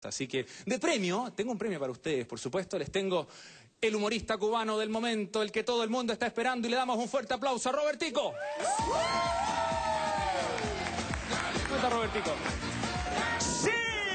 Así que, de premio, tengo un premio para ustedes, por supuesto. Les tengo el humorista cubano del momento, el que todo el mundo está esperando, y le damos un fuerte aplauso a Robertico. ¿Cómo está Robertico? ¡Sí!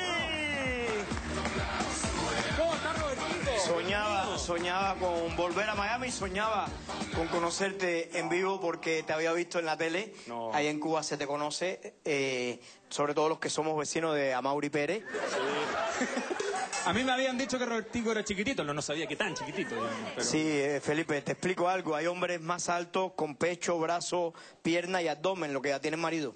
¿Cómo está Robertico? Soñaba con volver a Miami, soñaba con conocerte en vivo porque te había visto en la tele. No. Ahí en Cuba se te conoce, sobre todo los que somos vecinos de Amaury Pérez. Sí. A mí me habían dicho que Robertico era chiquitito, no sabía que tan chiquitito. Pero... Sí, Felipe, te explico algo. Hay hombres más altos con pecho, brazo, pierna y abdomen, lo que ya tienen marido.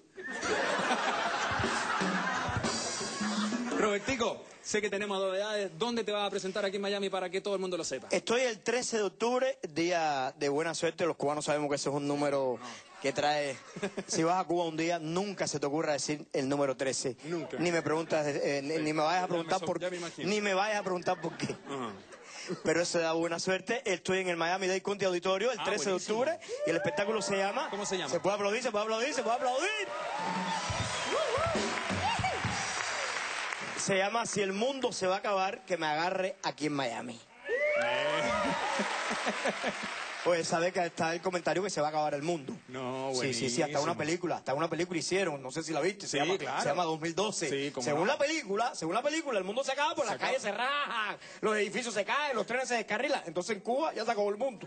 Robertico, sé que tenemos novedades. ¿Dónde te vas a presentar aquí en Miami para que todo el mundo lo sepa? Estoy el 13 de octubre, día de buena suerte. Los cubanos sabemos que ese es un número que trae... Si vas a Cuba un día, nunca se te ocurra decir el número 13. Nunca. Ni me preguntas, ni me vayas a preguntar por qué. Ni me vayas a preguntar por qué. Pero eso da buena suerte. Estoy en el Miami Dade County Auditorio el 13 de octubre y el espectáculo se llama... ¿Cómo se llama? Se puede aplaudir, se puede aplaudir, se puede aplaudir. Se llama Si el mundo se va a acabar, que me agarre aquí en Miami. Pues sabes que está el comentario que se va a acabar el mundo. No, buenísimo. Sí, hasta una película hicieron, no sé si la viste, Sí, claro. Se llama 2012. Sí, según la película, el mundo se acaba, por las calles se rajan, los edificios se caen, los trenes se descarrilan. Entonces en Cuba ya se acabó el mundo.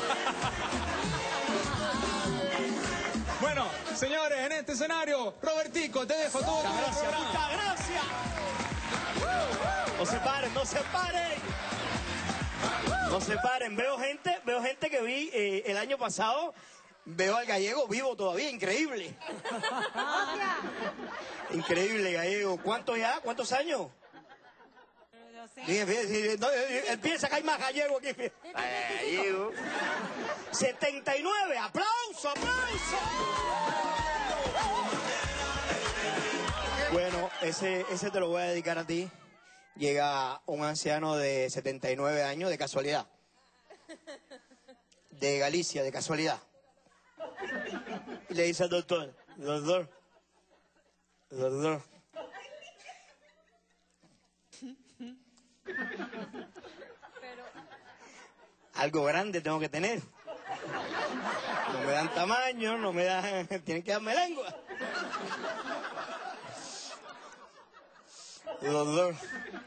Bueno, señores, en este escenario, Robertico, te dejo todo. Muchas gracias. No se paren, no se paren. No se paren. Veo gente que vi el año pasado. Veo al Gallego vivo todavía, increíble. Increíble, Gallego. ¿Cuántos ya? ¿Cuántos años? Piensa que hay más Gallego aquí. Gallego. 79. ¡Aplauso, aplauso! Bueno, ese te lo voy a dedicar a ti. Llega un anciano de 79 años, de casualidad. De Galicia, de casualidad. Y le dice al doctor, doctor. Algo grande tengo que tener. No me dan tamaño, no me dan... Tienen que darme lengua. Doctor,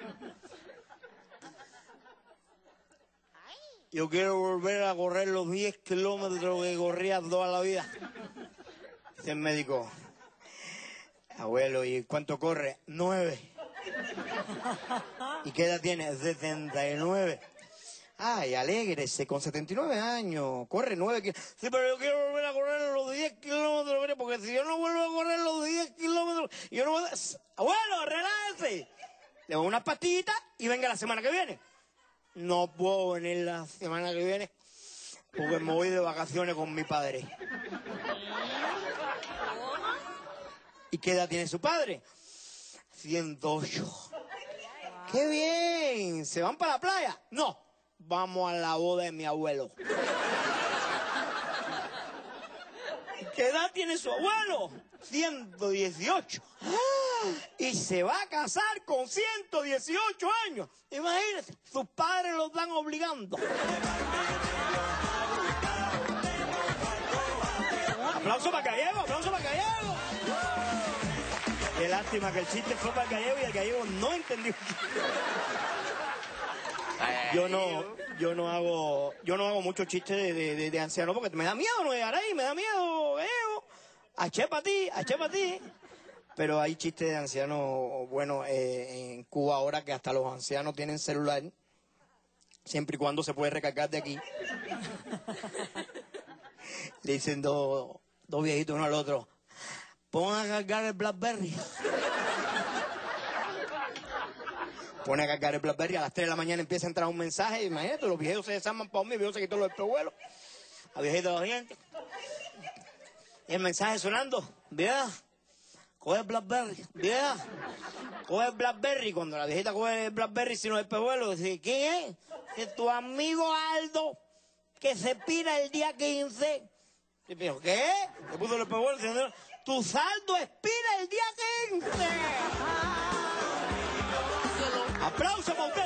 yo quiero volver a correr los 10 kilómetros que corría toda la vida. Dice el médico, abuelo, ¿y cuánto corre? 9. ¿Y qué edad tiene? 79. Ay, alégrese, con 79 años, corre 9 kilómetros. Sí, pero yo quiero volver a correr los 10 kilómetros, porque si yo no vuelvo a correr los 10 kilómetros, yo no voy a... Abuelo, relájese. Le doy unas pastillitas y venga la semana que viene. No puedo venir la semana que viene porque me voy de vacaciones con mi padre. ¿Y qué edad tiene su padre? 108. ¡Qué bien! ¿Se van para la playa? No. Vamos a la boda de mi abuelo. ¿Qué edad tiene su abuelo? 118. Y se va a casar con 118 años. Imagínate, sus padres lo están obligando. Aplauso para Gallego, aplauso para Gallego. Qué lástima que el chiste fue para el Gallego y el Gallego no entendió. Yo no hago muchos chistes de ancianos porque me da miedo no llegar ahí, me da miedo, Aché para ti. Pero hay chistes de ancianos, bueno, en Cuba ahora que hasta los ancianos tienen celular, siempre y cuando se puede recargar de aquí. Le dicen dos viejitos uno al otro, pon a cargar el BlackBerry. Pone a cargar el BlackBerry, a las 3 de la mañana empieza a entrar un mensaje, imagínate, los viejitos se desarman para mí, el viejo se quitó los espejuelos, la viejita los dientes. Y el mensaje sonando, vieja, coge el BlackBerry, vieja, coge el BlackBerry. Cuando la viejita coge el BlackBerry sin los espejuelos, dice, ¿quién es? Es tu amigo Aldo, que se pira el día 15. Y me dijo, ¿qué? Le puso los espejuelos diciendo, tu saldo expira el día 15. ¡Aplauso para